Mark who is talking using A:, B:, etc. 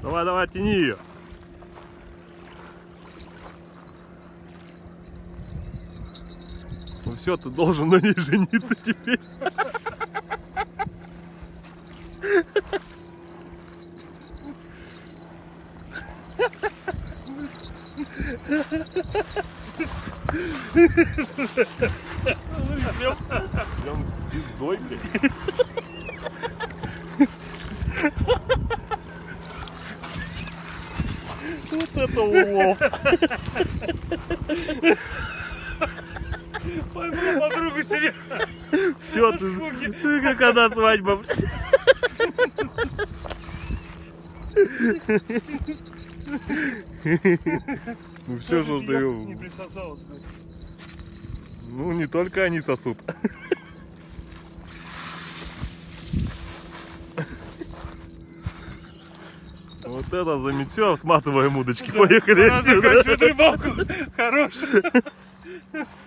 A: Давай, давай, тяни ее. Ну все, ты должен на ней жениться теперь. Прям с пиздой, блядь. Вот это улов.
B: Поймал подругу себе.
A: Все, ты как одна свадьба. Ну все, что ты ее...
B: Не присосалась.
A: Ну не только они сосут. Вот это замечал, сматываем удочки, поехали
B: Надо
A: отсюда.
B: заканчивать рыбалку. Хорошая.